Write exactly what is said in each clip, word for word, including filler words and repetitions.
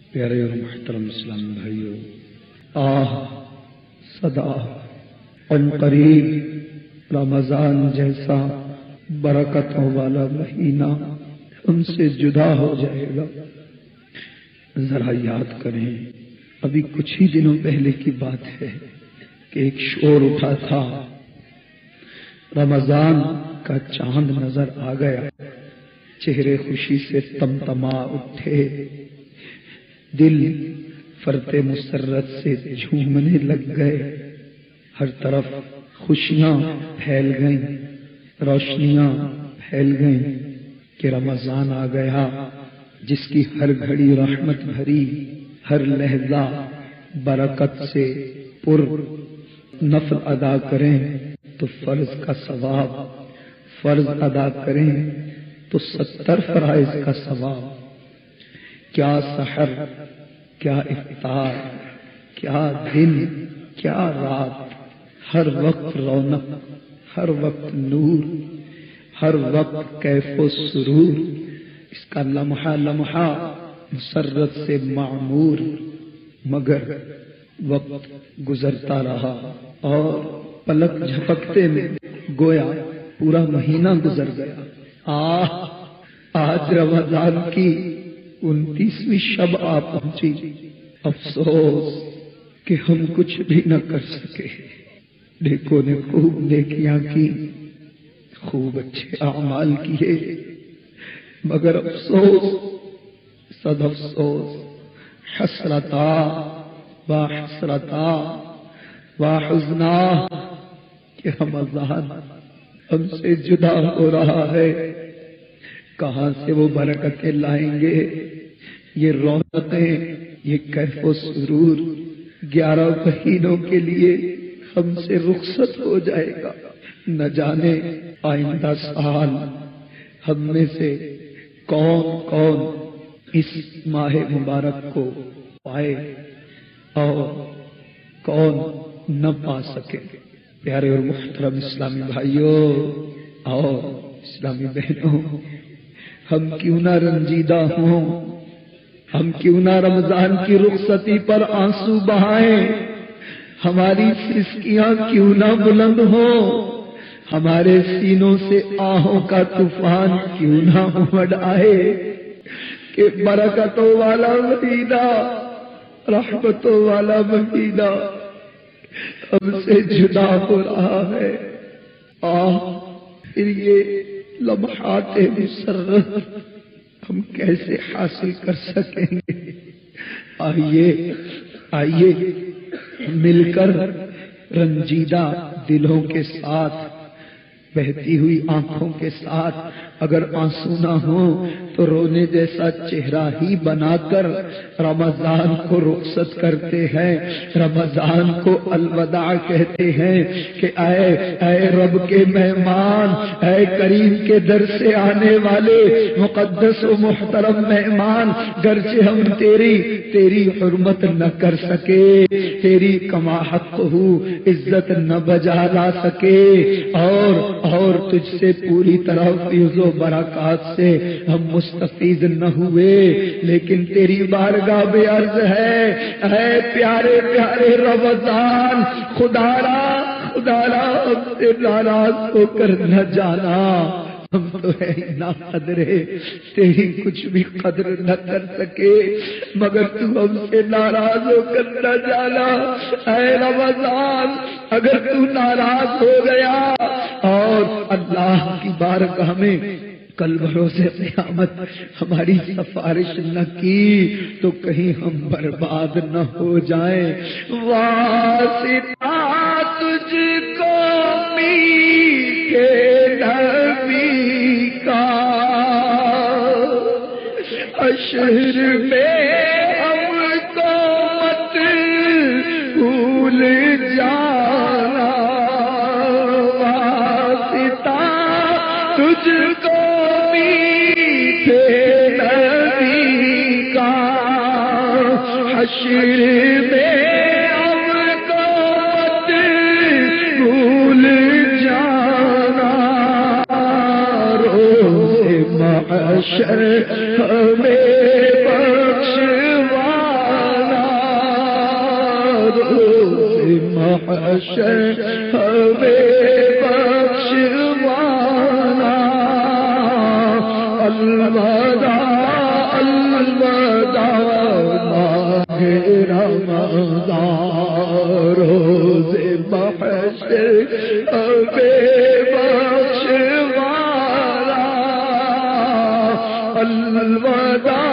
پیارے اور محترم اسلام بھائیو، آہ صدا ان قریب رمضان جیسا برکتوں والا مہینہ ہم سے جدا ہو جائے گا۔ ذرا یاد کریں، ابھی کچھ ہی دنوں پہلے کی بات ہے کہ ایک شور اٹھا تھا، رمضان کا چاند نظر آ گیا، چہرے خوشی سے تمتما اٹھے، دل فرط مسرت سے جھومنے لگ گئے، ہر طرف خوشیاں پھیل گئیں، روشنیاں پھیل گئیں کہ رمضان آ گیا، جس کی ہر گھڑی رحمت بھری، ہر لہجہ برکت سے پر۔ نفل ادا کریں تو فرض کا ثواب، فرض ادا کریں تو ستر فرائض کا ثواب۔ کیا سحر، کیا افطار، کیا دن، کیا رات، ہر وقت رونق، ہر وقت نور، ہر وقت کیف و سرور، اس کا لمحہ لمحہ مسرت سے معمور، مگر وقت گزرتا رہا اور پلک جھپکتے میں گویا پورا مہینہ گزر گیا۔ آہ آج رمضان کی انتیسویں شب آ پہنچی، افسوس کہ ہم کچھ بھی نہ کر سکے۔ نیکوں نے خوب نیکیاں کی، خوب اچھے اعمال کیے، مگر افسوس، صد افسوس، حسرتا و حسرتا و حزنا کہ رمضان ہم سے جدا ہو رہا ہے۔ کہاں سے وہ برکتیں لائیں گے، یہ رونقیں، یہ کیف و سرور گیارہ مہینوں کے لیے ہم سے رخصت ہو جائے گا۔ نہ جانے آئندہ سال ہم میں سے کون کون اس ماہ مبارک کو پائے اور کون نہ پا سکے۔ پیارے اور محترم اسلامی بھائیوں اور اسلامی بہنوں، ہم کیوں نہ رنجیدہ ہوں، ہم کیوں نہ رمضان کی رخصتی پر آنسو بہائیں، ہماری سسکیاں کیوں نہ بلند ہوں، ہمارے سینوں سے آہوں کا طوفان کیوں نہ امڑ آئے کہ برکتوں والا مہینہ، رحمتوں والا مہینہ ہم سے جدا ہو رہا ہے۔ آہ پھر یہ لمحات مسرت ہم کیسے حاصل کر سکیں گے؟ آئیے آئیے مل کر رنجیدہ دلوں کے ساتھ، بہتی ہوئی آنکھوں کے ساتھ، اگر آنسو نہ ہوں تو رونے جیسا چہرہ ہی بنا کر رمضان کو رخصت کرتے ہیں، رمضان کو الوداع کہتے ہیں کہ اے اے رب کے مہمان، اے کریم کے در سے آنے والے مقدس و محترم مہمان، گرچہ ہم تیری تیری حرمت نہ کر سکے، تیری کما حق ہو عزت نہ بجا لا سکے، اور اور تجھ سے پوری طرح فیض و برکات سے ہم مستفید نہ ہوئے، لیکن تیری بارگاہ بے عرض ہے، اے پیارے پیارے رمضان، خدا را خدا را ہم سے ناراض ہو کر نہ جانا، ہم تو ہے نا قدرے، تیری کچھ بھی قدر نہ کر سکے، مگر تو ہم سے ناراض ہو کر نہ جانا۔ اے رمضان، اگر تو ناراض ہو گیا اور اللہ کی بارگاہ میں کل بروز قیامت ہماری سفارش نہ کی تو کہیں ہم برباد نہ ہو جائیں۔ واسطہ تجھ کو میٹھے نبی کا، حشر میں ہم کو مت بھول جانا، واسطہ تجھ کو میٹھے نبی کا، حشر میں ہم کو مت بھول جانا، روز محشر ہمیں بخشوا محشر ہمیں بخشوانا الوداع الوداع ماہ رمضان روز محشر ہمیں بخشوانا الوداع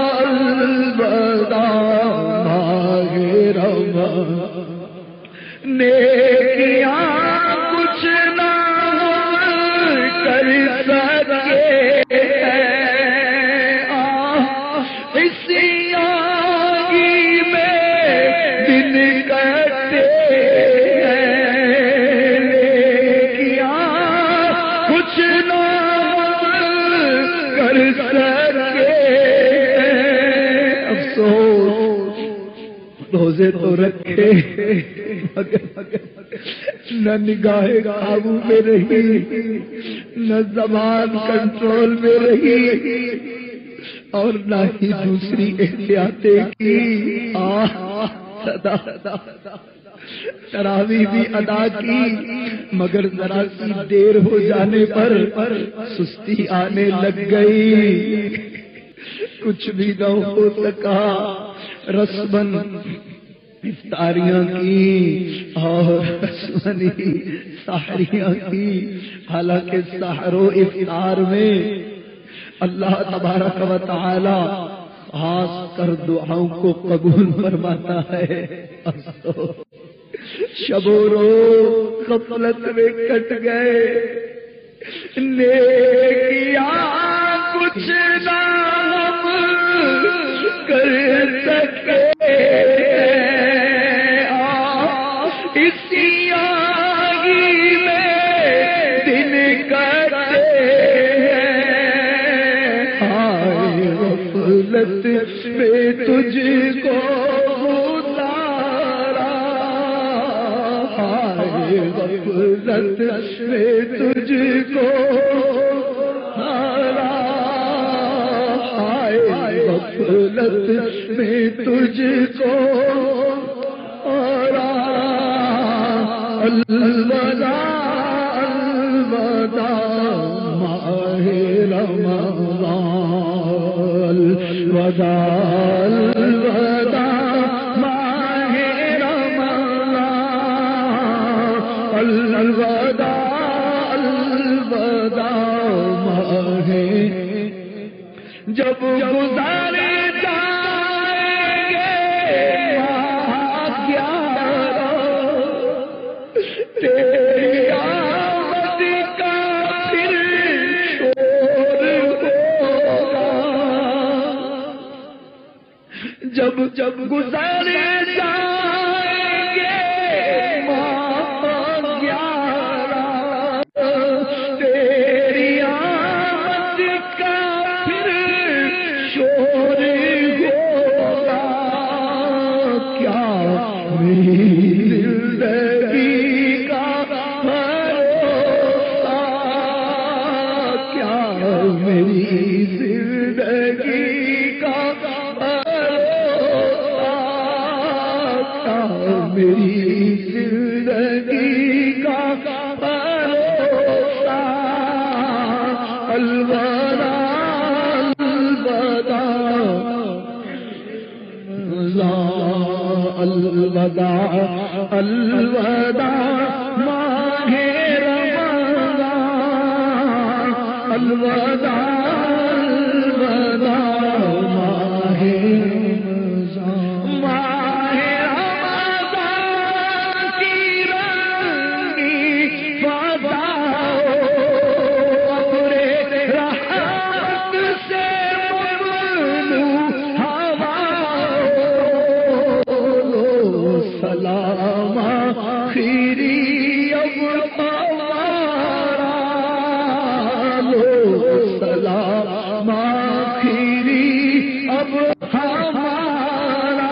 الوداع ماہ رمضان نیکیاں کچھ نہ کر سکے اسی آگی میں دن کٹے نیکیاں کچھ نہ کر سکے افسوس روزے تو رکھے نہ نگاہ قابو میں رہی نہ زبان کنٹرول میں رہی اور نہ ہی دوسری احتیاطیں کی آہ صدا تراویح بھی ادا کی مگر ذرا سی دیر ہو جانے پر سستی آنے لگ گئی کچھ بھی نہ ہو سکا رسمن افطاریاں کی اور رسمنی سحریاں کی حالانکہ سحر و افطار میں اللہ تبارک و تعالی خاص کر دعاؤں کو قبول فرماتا ہے شب و روز غفلت میں کٹ گئے نیکیاں کچھ نہ کر سکے اسی آگی میں دن کٹے آئے غفلت میں تجھ کو اتارا آئے غفلت میں تجھ کو اتارا آئے غفلت میں تجھ کو الوداع الوداع ماہ رمضان الوداع الوداع ماہ رمضان الوداع الوداع ماہ جب گزارے تیری آمد کا پھر شور ہوگا جب جب گزارے جائیں گے ماہ گیارہ تیری آمد کا پھر شور ہوگا کیا میری الوداع الوداع ماہ رمضان الوداع الوداع ماہ رمضان ماہ رمضان کی رنگی فضا اپنے رحمت سے سلام آخری اب ہمارا لو سلام آخری اب ہمارا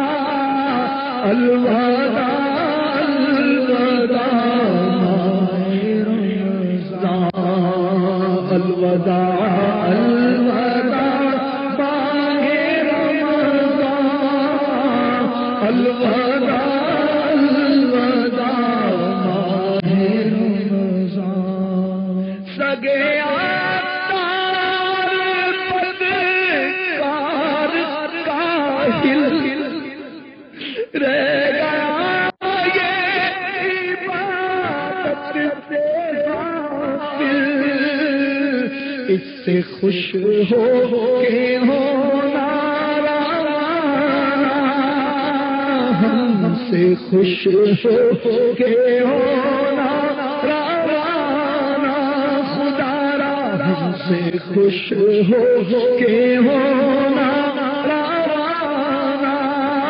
الوداع الوداع ماہ رمضان الوداع الوداع ماہ رمضان الوداع الوداع کاہل رہ گیا یہ عبادت سے غافل، اس سے خوش ہو کے ہونا روانہ، ہم سے خوش ہو کے ہونا روانہ، خدا را ہم سے خوش ہو کے ہونا روانہ،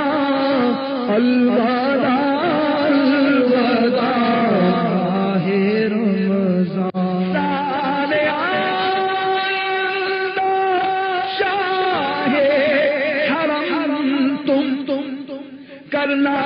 الودا الودا ماہ رمضان، سارے آئندہ شاہ حرم تم تم تم کرنا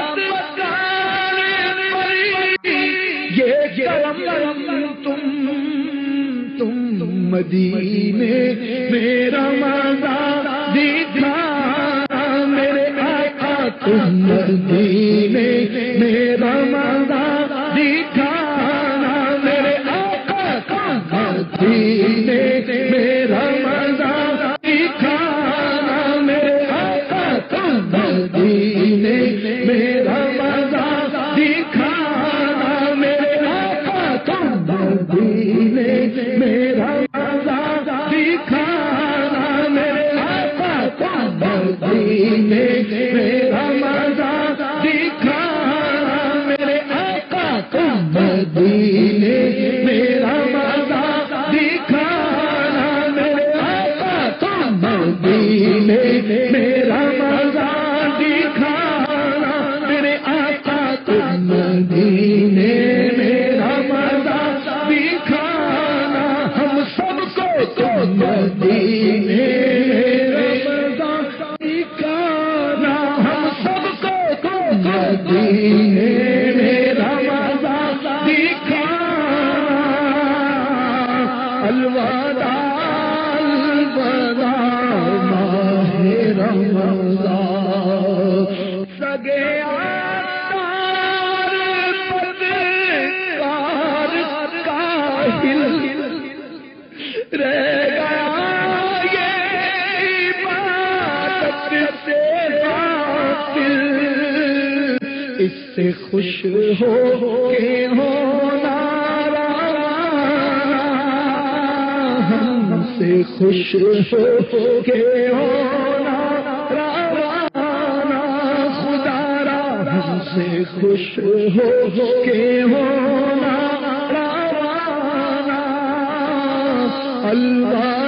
یہ کرم تم تم مدینے میں رمضان دکھانا میرے آقا، تم مدینے میں رمضان دکھانا میرے آقا، تم مدینے میں رمضان دکھانا میرے آقا، تم مدینے میں رمضان دکھانا میرے آقا، تم مدینے میں رمضان دکھانا میرے آقا، تم مدینے میں رمضان دکھانا میرے آقا، تم مدینے میں رمضان دکھانا میرے آقا، تم مدینے میں رمضان دکھانا میرے آقا، تم مدینے میں رمضان دکھانا، ہم سب کو تم مدینے میں رمضان دکھانا، ہم سب کو تم مدینے میں رمضان دکھانا، الودا الودا ماہ رمضان، سگے آتار پدکار کاہل رہ گیا یہ عبادت سے غافل، اس سے خوش ہو کے ہونا روانہ، ہم سے خوش ہو کے ہونا روانہ، خدا را ہم سے خوش ہو کے ہونا روانہ، اللہ